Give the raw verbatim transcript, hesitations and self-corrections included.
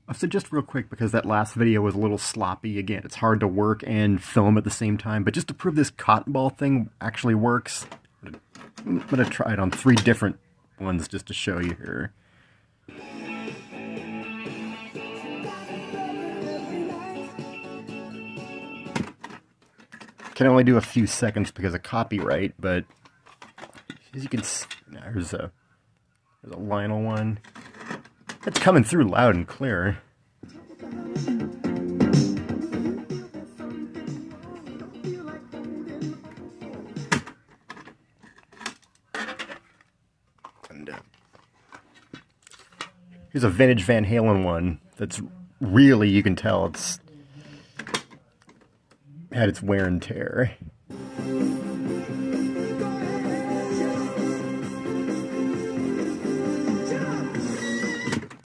So just real quick, because that last video was a little sloppy, again, it's hard to work and film at the same time, but just to prove this cotton ball thing actually works, I'm going to try it on three different ones just to show you here. Can only do a few seconds because of copyright, but as you can see, there's a, there's a Lionel one. It's coming through loud and clear. And, uh, here's a vintage Van Halen one that's really, you can tell it's had its wear and tear.